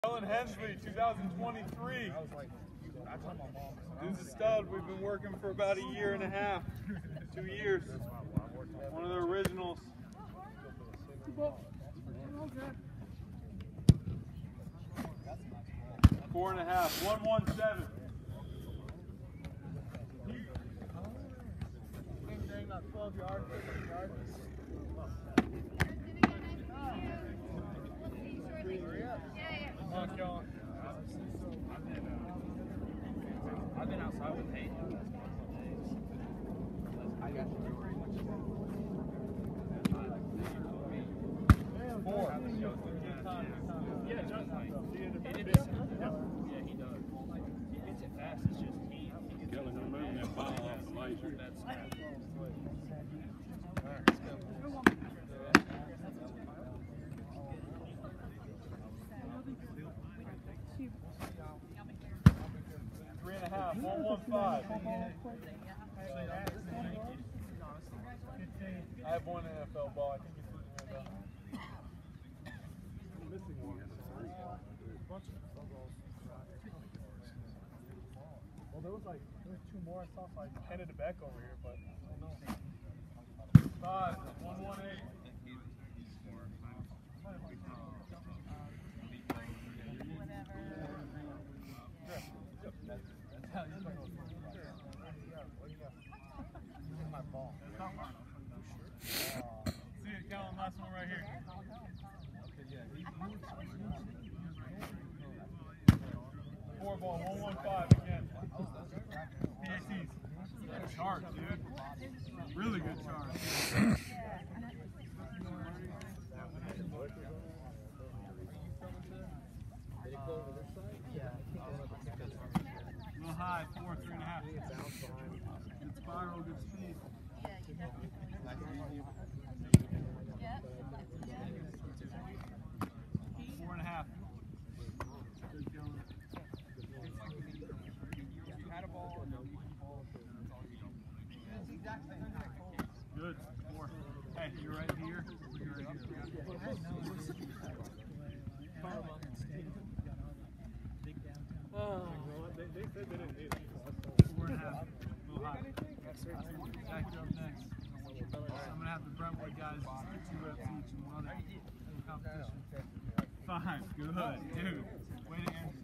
Ellen Hensley, 2023. Dude's a stud. We've been working for about a year and a half, 2 years. One of the originals. 4.5, 117. About 12 yards, 15 yards. Come on, Kellen. I've been outside with Peyton. I got you. 4. Yeah, Justin. Yeah, he does. He gets it fast. It's just he gets Kelly, no moving that ball off the laser. That's Three and a half, 115. I have one NFL ball. I think it's losing right now. Missing one. Well, there was 2 more I saw, so I handed it back over here, but I don't know. 5, 118. My ball. See it, Callum, last one right here. Okay, yeah. 4 ball, 115 again. PATs. Charge, dude. Really good charge. A little high, 4, 3.5. Good spiral, good speed. 4.5. Good. 4. Hey, you're right here. You're right here. Oh, they said they didn't need it. 4.5. A little high. Jack, you're up next. I'm going to have the Brentwood guys 2 reps each and run it in competition. 5. Good. Dude. Way to end.